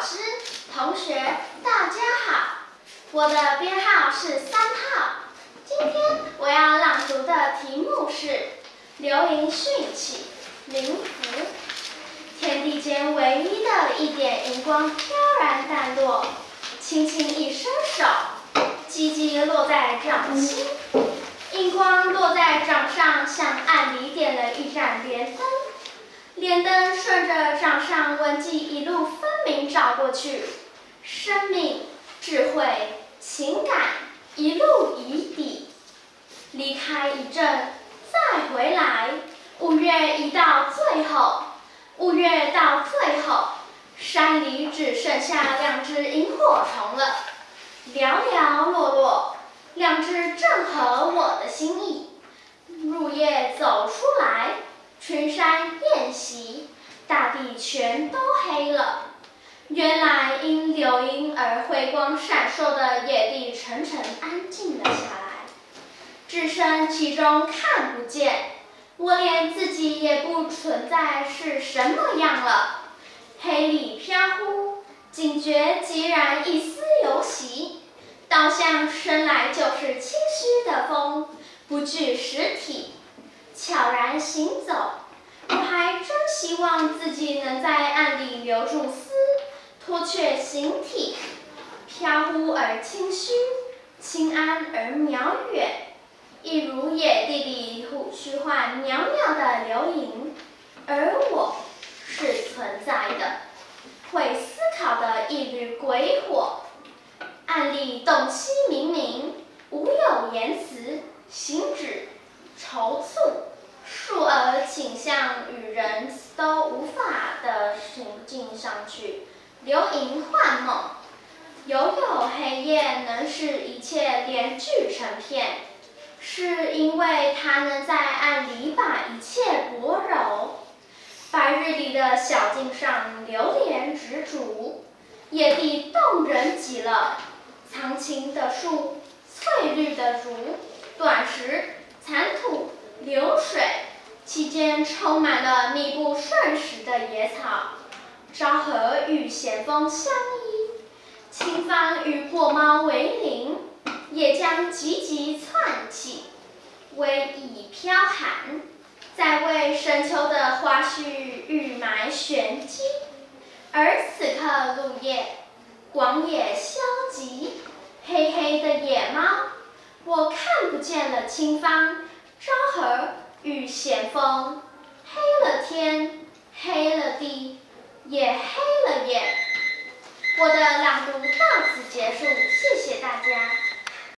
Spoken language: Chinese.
师、同学，大家好，我的编号是3号。今天我要朗读的题目是《流萤讯起》林福。天地间唯一的一点荧光飘然淡落，轻轻一伸手，急急落在掌心。荧光落在掌上，向暗里点了一盏莲灯。莲灯顺着掌上文迹一路分明照过去，生命、智慧、情感一路以抵。离开一阵，再回来，5月一到最后，5月到最后，山里只剩下2只萤火虫了，寥寥落落，2只正合我的心意。入夜走出来，群山宴席，大地全都黑了。原来因流萤而辉光闪烁的野地沉沉安静了下来，置身其中看不见，我连自己也不存在是什么样了。黑里飘忽，警觉寂然一丝游袭，倒像生来就是清虚的风，不具实体，悄然行走。我还真希望自己能在暗里留住丝，脱却形体，飘忽而清虚，清安而渺远，一如野地里虚幻渺渺的流萤。而我是存在的，会思考的一缕鬼火，暗里洞悉明明，无有言辞，行止踌躇，倏而倾向与人都无法的行进上去，流萤幻梦。犹有黑夜能使一切连聚成片，是因为它能在暗里把一切薄揉。白日里的小径上流连执着，野地动人极了，苍青的树，翠绿的竹，短石、残土、流水，其间充满了密不顺时的野草。昭和与咸丰相依，清芳与过猫为邻，也将急急窜起，微已飘寒，在为深秋的花絮预埋玄机。而此刻入夜，广野消极，黑黑的野猫，我看不见了清芳、昭和与咸丰，黑了天，黑了地，也黑了眼。我的朗读到此结束。